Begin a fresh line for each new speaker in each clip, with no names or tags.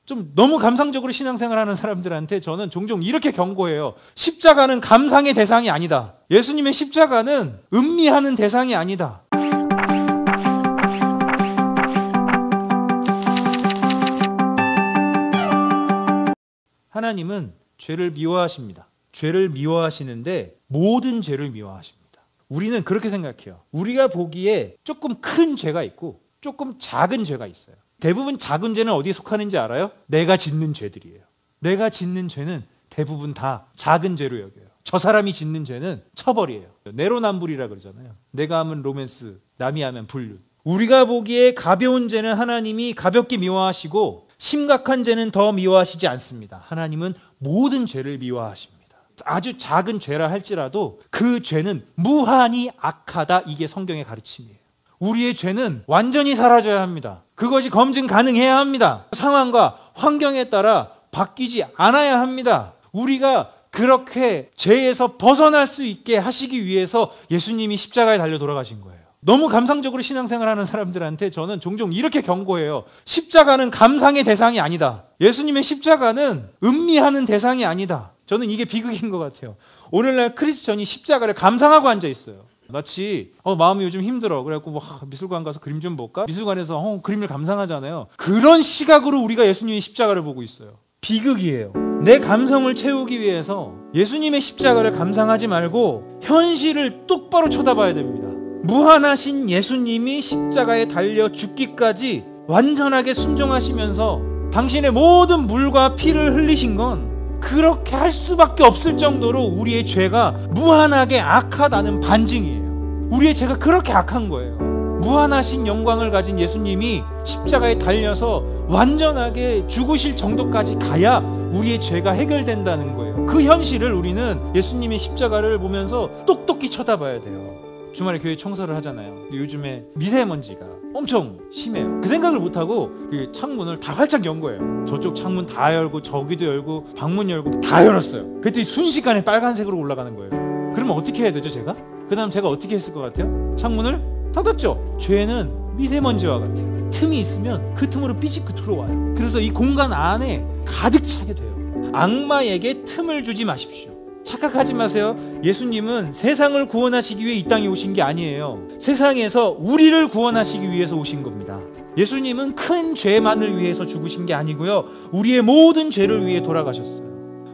좀 너무 감상적으로 신앙생활하는 사람들한테 저는 종종 이렇게 경고해요. 십자가는 감상의 대상이 아니다. 예수님의 십자가는 음미하는 대상이 아니다. 하나님은 죄를 미워하십니다. 죄를 미워하시는데 모든 죄를 미워하십니다. 우리는 그렇게 생각해요. 우리가 보기에 조금 큰 죄가 있고 조금 작은 죄가 있어요. 대부분 작은 죄는 어디에 속하는지 알아요? 내가 짓는 죄들이에요. 내가 짓는 죄는 대부분 다 작은 죄로 여겨요. 저 사람이 짓는 죄는 처벌이에요. 내로남불이라 그러잖아요. 내가 하면 로맨스, 남이 하면 불륜. 우리가 보기에 가벼운 죄는 하나님이 가볍게 미워하시고 심각한 죄는 더 미워하시지 않습니다. 하나님은 모든 죄를 미워하십니다. 아주 작은 죄라 할지라도 그 죄는 무한히 악하다. 이게 성경의 가르침이에요. 우리의 죄는 완전히 사라져야 합니다. 그것이 검증 가능해야 합니다. 상황과 환경에 따라 바뀌지 않아야 합니다. 우리가 그렇게 죄에서 벗어날 수 있게 하시기 위해서 예수님이 십자가에 달려 돌아가신 거예요. 너무 감상적으로 신앙생활하는 사람들한테 저는 종종 이렇게 경고해요. 십자가는 감상의 대상이 아니다. 예수님의 십자가는 음미하는 대상이 아니다. 저는 이게 비극인 것 같아요. 오늘날 크리스천이 십자가를 감상하고 앉아 있어요. 마치 마음이 요즘 힘들어. 그래갖고 미술관 가서 그림 좀 볼까? 미술관에서 그림을 감상하잖아요. 그런 시각으로 우리가 예수님의 십자가를 보고 있어요. 비극이에요. 내 감성을 채우기 위해서 예수님의 십자가를 감상하지 말고 현실을 똑바로 쳐다봐야 됩니다. 무한하신 예수님이 십자가에 달려 죽기까지 완전하게 순종하시면서 당신의 모든 물과 피를 흘리신 건 그렇게 할 수밖에 없을 정도로 우리의 죄가 무한하게 악하다는 반증이에요. 우리의 죄가 그렇게 악한 거예요. 무한하신 영광을 가진 예수님이 십자가에 달려서 완전하게 죽으실 정도까지 가야 우리의 죄가 해결된다는 거예요. 그 현실을 우리는 예수님의 십자가를 보면서 똑똑히 쳐다봐야 돼요. 주말에 교회 청소를 하잖아요. 요즘에 미세먼지가 엄청 심해요. 그 생각을 못하고 그 창문을 다 활짝 연 거예요. 저쪽 창문 다 열고 저기도 열고 방문 열고 다 열었어요. 그랬더니 순식간에 빨간색으로 올라가는 거예요. 그러면 어떻게 해야 되죠, 제가? 그 다음 제가 어떻게 했을 것 같아요? 창문을 닫았죠. 죄는 미세먼지와 같아요. 틈이 있으면 그 틈으로 삐지고 들어와요. 그래서 이 공간 안에 가득 차게 돼요. 악마에게 틈을 주지 마십시오. 착각하지 마세요. 예수님은 세상을 구원하시기 위해 이 땅에 오신 게 아니에요. 세상에서 우리를 구원하시기 위해서 오신 겁니다. 예수님은 큰 죄만을 위해서 죽으신 게 아니고요. 우리의 모든 죄를 위해 돌아가셨어요.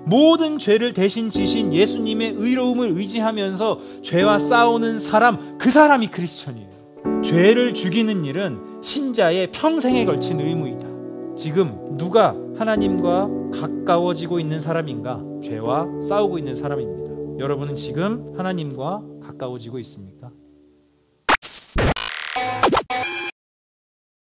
모든 죄를 대신 지신 예수님의 의로움을 의지하면서 죄와 싸우는 사람, 그 사람이 크리스천이에요. 죄를 죽이는 일은 신자의 평생에 걸친 의무이다. 지금 누가 하나님과 가까워지고 있는 사람인가? 죄와 싸우고 있는 사람입니다. 여러분은 지금 하나님과 가까워지고 있습니까?